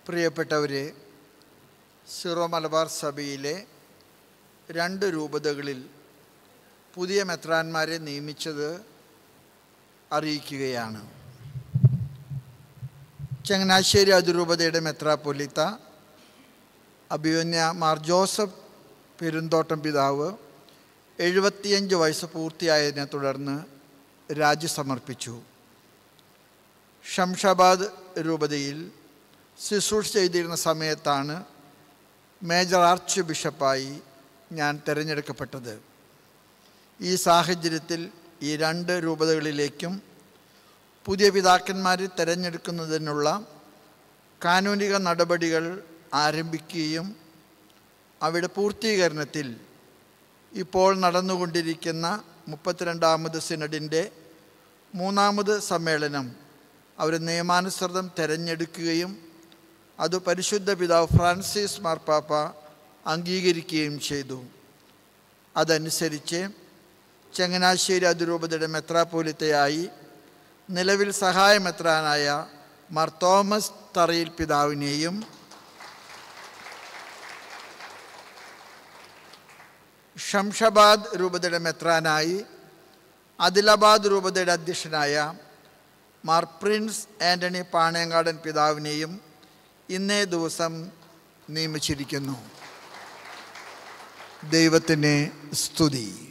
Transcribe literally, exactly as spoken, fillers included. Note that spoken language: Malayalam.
പ്രിയപ്പെട്ടവരെ, സിറോ മലബാർ സഭയിലെ രണ്ട് രൂപതകളിൽ പുതിയ മെത്രാന്മാരെ നിയമിച്ചത് അറിയിക്കുകയാണ്. ചങ്ങനാശ്ശേരി അതിരൂപതയുടെ മെത്രാപ്പൊലീത്ത അഭിവന്യ മാർ ജോസഫ് പെരുന്തോട്ടം പിതാവ് എഴുപത്തിയഞ്ച് വയസ്സ് പൂർത്തിയായതിനെ തുടർന്ന് രാജി സമർപ്പിച്ചു. ഷംഷാബാദ് രൂപതയിൽ ശുശ്രൂഷ ചെയ്തിരുന്ന സമയത്താണ് മേജർ ആർച്ച് ബിഷപ്പായി ഞാൻ തിരഞ്ഞെടുക്കപ്പെട്ടത്. ഈ സാഹചര്യത്തിൽ ഈ രണ്ട് രൂപതകളിലേക്കും പുതിയ പിതാക്കന്മാരെ തിരഞ്ഞെടുക്കുന്നതിനുള്ള കാനൂനിക നടപടികൾ ആരംഭിക്കുകയും അവയുടെ പൂർത്തീകരണത്തിൽ ഇപ്പോൾ നടന്നുകൊണ്ടിരിക്കുന്ന മുപ്പത്തിരണ്ടാമത് സിനഡിൻ്റെ മൂന്നാമത് സമ്മേളനം അവർ നിയമാനുസൃതം തിരഞ്ഞെടുക്കുകയും അത് പരിശുദ്ധ പിതാവ് ഫ്രാൻസിസ് മാർപ്പാപ്പ അംഗീകരിക്കുകയും ചെയ്തു. അതനുസരിച്ച് ചങ്ങനാശ്ശേരി അതിരൂപതയുടെ മെത്രാപ്പൊലീത്തയായി നിലവിൽ സഹായ മെത്രാനായ മാർ തോമസ് തറയിൽ പിതാവിനെയും ഷംഷാബാദ് രൂപതയുടെ മെത്രാനായി ആദിലാബാദ് രൂപതയുടെ അധ്യക്ഷനായ മാർ പ്രിൻസ് ആൻ്റണി പാണയങ്കാടൻ പിതാവിനെയും ഇന്നേ ദിവസം നിയമിച്ചിരിക്കുന്നു. ദൈവത്തിന് സ്തുതി.